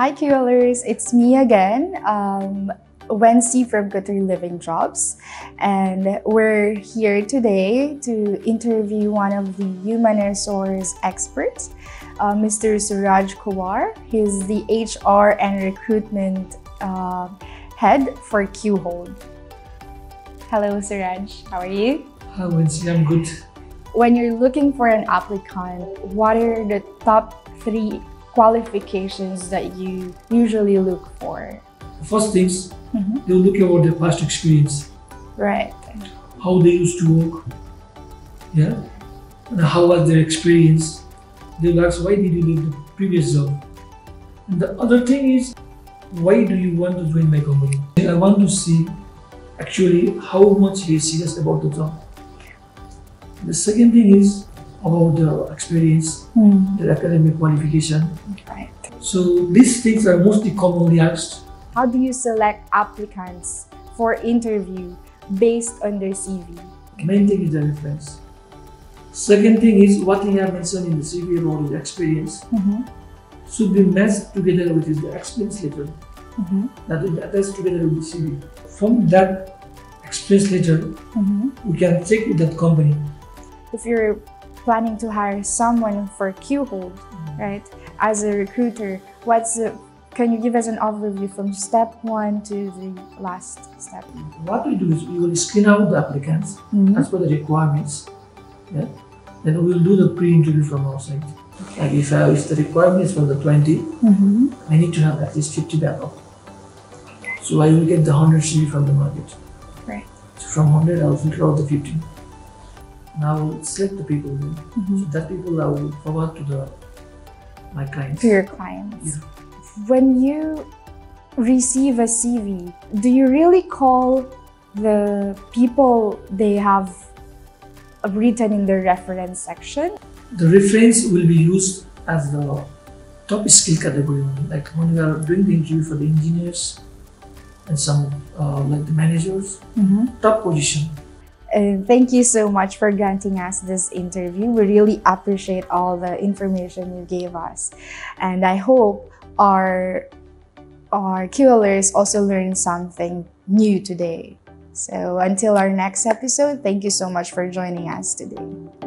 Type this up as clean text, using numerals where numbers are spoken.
Hi QLers, it's me again, Wency from Qatar Living Jobs, and we're here today to interview one of the human resource experts, Mr. Suraj Kunwar. He's the HR and recruitment head for QHold. Hello Suraj, how are you? Hi Wency, I'm good. When you're looking for an applicant, what are the top 3 qualifications that you usually look for? First things, they'll look about their past experience. Right. How they used to work. Yeah. And how was their experience. They'll ask, why did you leave the previous job? And the other thing is, why do you want to join my company? I want to see actually how much he is serious about the job. The second thing is about the experience, the academic qualification. Right. So these things are mostly commonly asked. How do you select applicants for interview based on their CV? Main thing is the reference. Second thing is what he has mentioned in the CV about his experience should be matched together with his experience letter. That will be attached together with the CV. From that experience letter, we can check with that company. If you're planning to hire someone for QHold, right, as a recruiter, can you give us an overview from step 1 to the last step? What we do is we will screen out the applicants as per the requirements. Yeah? Then we will do the pre-interview from our side. Like if the requirement is from the 20, I need to have at least 50 backup. So I will get the 100 CV from the market. Right. So from 100, I will filter out the 50. Now I will select the people. So that people I will forward to my clients. To your clients. Yeah. When you receive a CV, do you really call the people they have written in the reference section? The reference will be used as the top skill category. Like when we are doing the interview for the engineers and some like the managers, top position. Thank you so much for granting us this interview. We really appreciate all the information you gave us. And I hope our QLers also learned something new today. So until our next episode, thank you so much for joining us today.